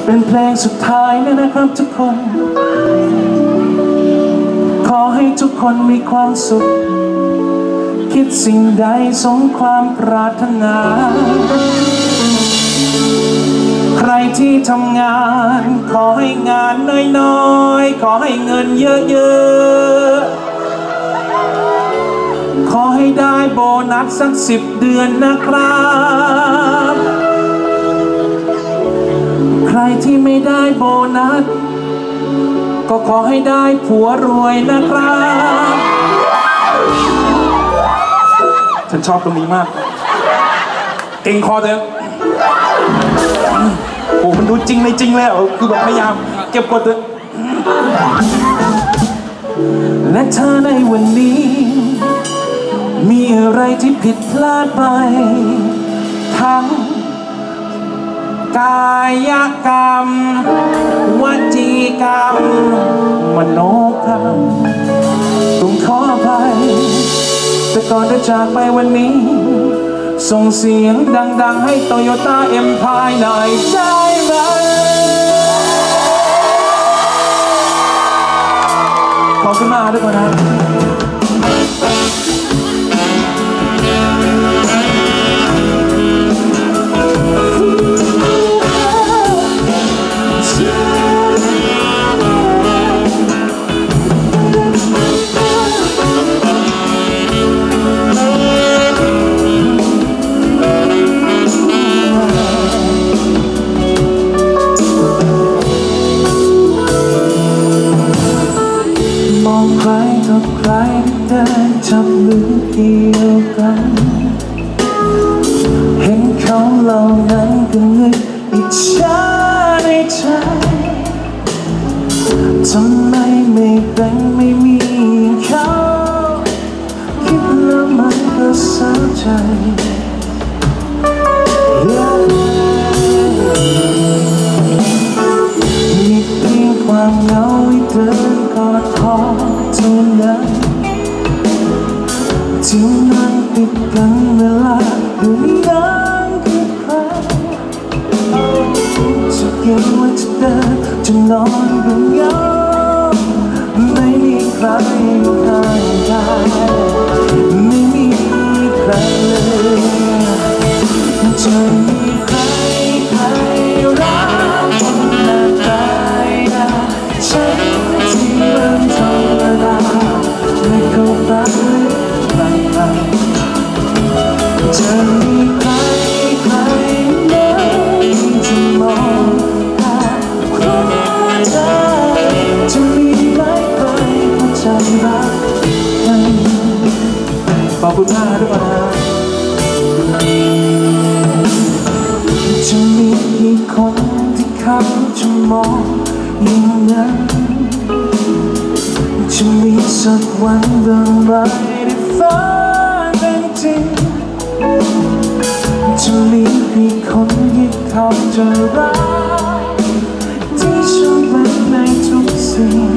เป็นเพลงสุดท้ายนะครับทุกคนขอให้ทุกคนมีความสุขคิดสิ่งใดสมความปรารถนาใครที่ทำงานขอให้งานน้อยๆขอให้เงินเยอะๆขอให้ได้โบนัสสัก10 เดือนนะครับใครที่ไม่ได้โบนัสก็ขอให้ได้ผัวรวยนะครับฉันชอบตรงนี้มากเก่งคอเถอะโอ้มันดูจริงในจริงแล้วคือแบบพยายามเก็บกดเถอะและเธอในวันนี้มีอะไรที่ผิดพลาดไปทั้งกายกรรมวจีกรรมมโนกรรมต้องขออภัยแต่ก่อนจะจากไปวันนี้ส่งเสียงดังๆให้โตโยต้าเอ็มพายหน่อยได้ไหมขอบคุณมากทุกคนนะใครกับใครเดินจับมือเกี่ยวกันเห็นเขาเหล่านั้นก็นึกอิจฉาในใจทำไมไม่เป็นไม่มีเขาคิดแล้วมันก็เศร้าใจมีเพียงความเหงาให้เดินกอดคอเท่านั้นที่นั่งติดกันเวลาดูหนังคือใครจะกินว่าจะเดินจะนอนก็เหงาไม่มีใครอยู่ข้างกายไม่มีใครเลยจะมีใครรักคนหน้าตาฉันที่มันธรรมดาไม่เข้าตาบางจะมีใครไหมที่มองตาหัวใจจะมีไหมใครเข้าใจรักกันขอบคุณมากทุกคนนะจะมีกี่คนที่เขาจะมองอย่างนั้นจะมีสักวันบางไรได้ฝันเป็นจริงจะมีกี่คนที่เขาจะรักที่ฉันเป็นในทุกสิ่ง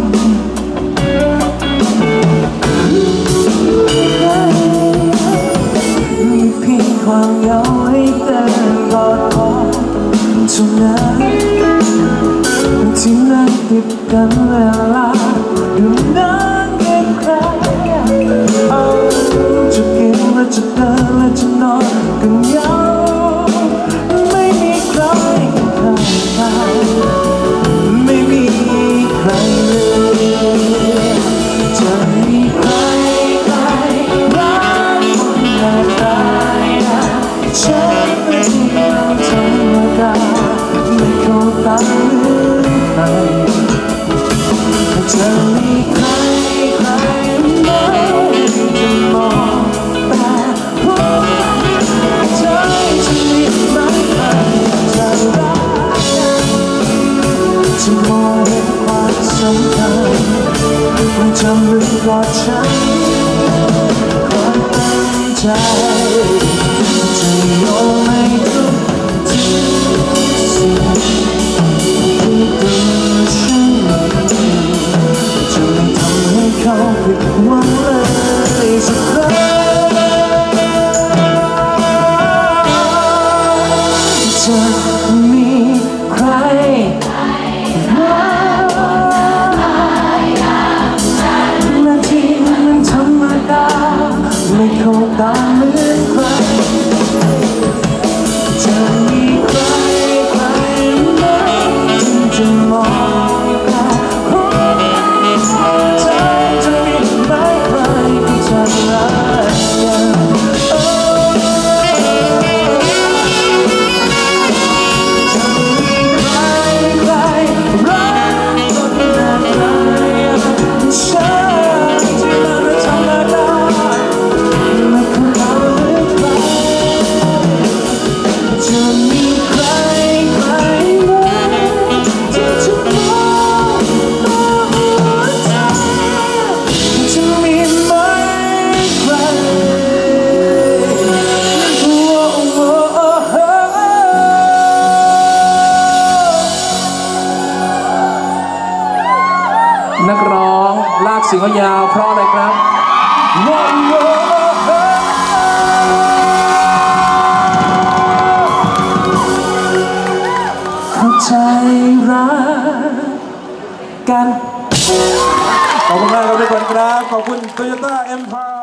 มีเพียงความเหงาให้เดินกอดคอเท่านั้นที่นั่งติดกันเวลาดูหนังกับใครจะกินและจะเดินและจะนอนก็เหงาไม่มีใครข้างกายไม่มีใครเลยจะมีใครรักคนหน้าตาฉันเป็นที่ธรรมดาไม่เข้าตาจะมีใครไหมจะมองแต่หัวใจจะมีไหมใครจะรักกันจะมองเห็นความสำคัญจะลึกกว่าฉันความตั้งใจจะยอมให้ทุกสิ่งที่ตัวฉันจะไม่ทำให้เขาผิดหวังเลยสักครั้งจะมีใครนักร้องลากเสียงยาวเพราะอะไรครับเข้าใจรักกันขอบคุณมากครับทุกคนครับขอบคุณ Toyota Empire